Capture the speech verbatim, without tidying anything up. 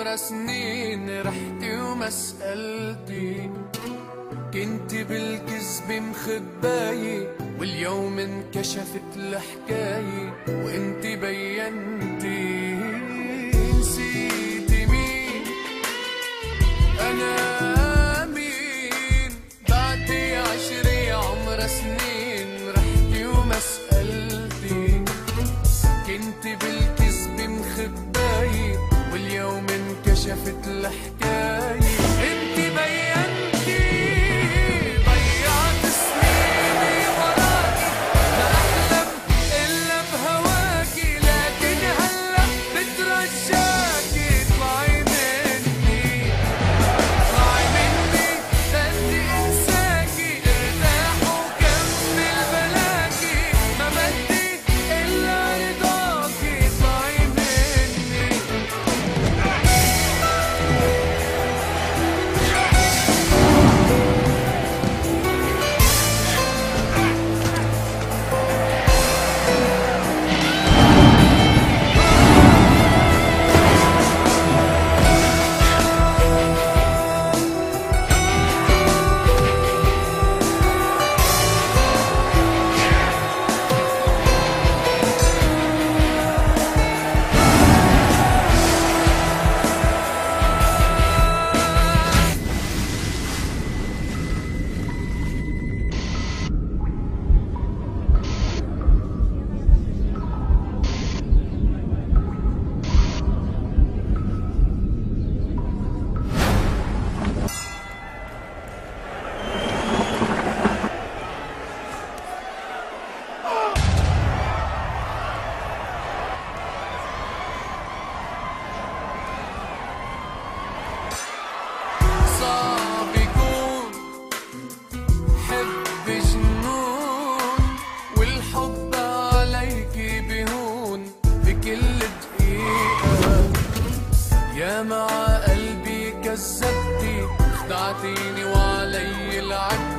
عمرها سنين رحتي وما سألتي، كنت بالكذب مخباية واليوم انكشفت الحكاية وانت بينتي. نسيتي مين انا مين؟ بعدي عشرة عمرها سنين رحتي وما سألتي، كنت بالكذب مخباية واليوم انكشفت الحكاية انت بينتي. ضيعت سنيني وراكي لا احلم الا بهواكي، لكن هلا بترجاكي اطلعي مني اطلعي مني بدي انساكي، ارتاح وكمل بلاكي، ما بدي الا رضاكي اطلعي مني. صعب يكون حب جنون والحب عليكي بهون بكل دقيقة، يا مع قلبي كذبتي خدعتيني وعلي العتب